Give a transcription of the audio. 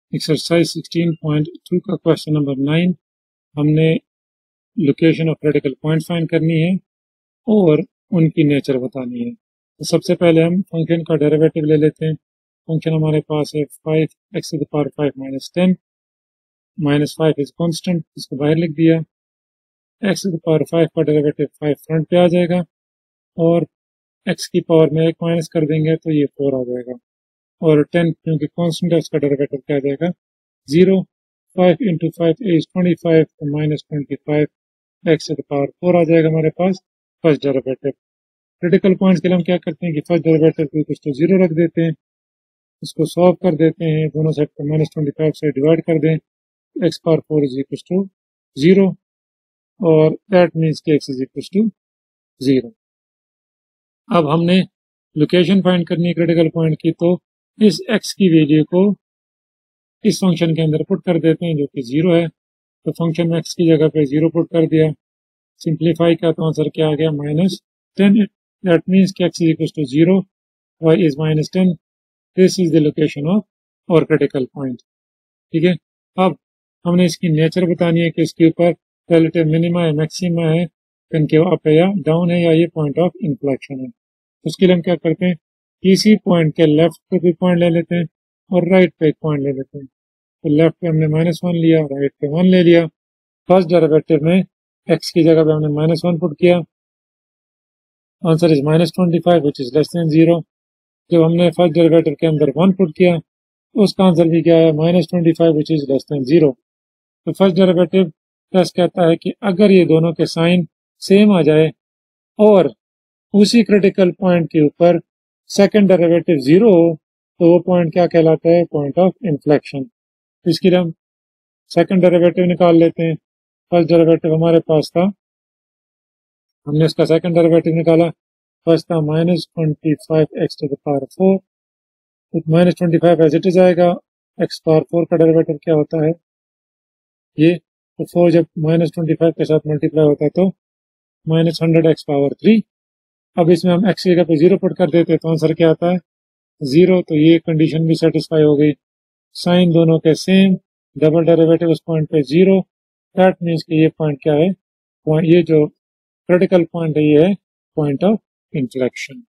Exercise 16.2 का question number 9 हमने location of critical point find करनी है और उनकी नेचर बतानी है। तो सबसे पहले हम फंक्शन का डेरिवेटिव ले लेते हैं। फंक्शन हमारे पास है 5x to the power 5 minus 10 minus 5 is constant, इसको बाहर लिख दिया। x to the power 5 का डेरिवेटिव 5 फ्रंट पे आ जाएगा और x की पावर में 1 माइनस कर देंगे तो ये 4 आ जाएगा और 10 क्योंकि कॉन्स्टेंट है उसका डेरिवेटिव क्या आ जाएगा 0। 5 इंटू 5 इज 25 तो minus 25 x to the power 4 आ जाएगा हमारे पास फर्स्ट डेरिवेटिव। क्रिटिकल पॉइंट्स के लिए हम क्या करते हैं कि फर्स्ट डेरिवेटिव को कुछ तो 0 रख देते हैं, इसको सॉल्व कर देते हैं, दोनों साइड को माइनस 25 से डिवाइड कर दें, x power 4 is equal to 0 और दैट मीन्स कि x इज इक्वल टू 0। अब हमने लोकेशन फाइंड करनी है क्रिटिकल पॉइंट की, तो इस x की वैल्यू को इस फंक्शन के अंदर पुट कर देते हैं जो कि 0 है। तो फंक्शन में x की जगह पे 0 पुट कर दिया, सिंप्लीफाई किया तो आंसर क्या आ गया -10। दैट मीन्स कि x is equal to 0, y is -10। This is the location of और क्रिटिकल पॉइंट। ठीक है, अब हमने इसकी नेचर बतानी है कि इसके ऊपर रिलेटिव मिनिमा है, मैक्सिमा है, कनकेव अप है या डाउन है, या ये पॉइंट ऑफ इन्फ्लेक्शन है। उसके लिए हम क्या करते हैं, किसी पॉइंट के लेफ्ट पे भी पॉइंट ले लेते हैं और राइट पे एक पॉइंट ले लेते हैं। तो लेफ्ट पे हमने -1 लिया, राइट पे 1 ले लिया। फर्स्ट डेरिवेटिव में x की जगह पे हमने -1 पुट किया, answer is -25 which is less than 0। जब हमने फर्स्ट डेरिवेटिव के अंदर 1 पुट किया उसका आंसर भी क्या है -25 विच इज लेस देन 0। तो फर्स्ट डेरिवेटिव प्लस कहता है कि अगर ये दोनों के साइन सेम आ जाए और उसी क्रिटिकल पॉइंट के ऊपर सेकंड डेरिवेटिव 0 हो तो वो पॉइंट क्या कहलाता है, पॉइंट ऑफ इन्फ्लेक्शन। इसके लिए हम सेकंड डेरिवेटिव निकाल लेते हैं। फर्स्ट डेरिवेटिव हमारे पास था, हमने इसका सेकंड डेरिवेटिव निकाला। फर्स्ट था -25x to the power 4, तो -25 एज इट इज आएगा। x पावर 4 का डेरिवेटिव क्या होता है ये, तो 4 जब -25 के साथ मल्टीप्लाई होता है तो -100x पावर 3। अब इसमें हम x की जगह पे 0 पुट कर देते हैं तो आंसर क्या आता है 0। तो ये कंडीशन भी सेटिस्फाई हो गई, साइन दोनों के सेम, डबल डेरिवेटिव उस पॉइंट पे 0। दैट मीन्स कि ये पॉइंट क्या है, ये जो क्रिटिकल पॉइंट है ये है पॉइंट ऑफ इन्फ्लेक्शन।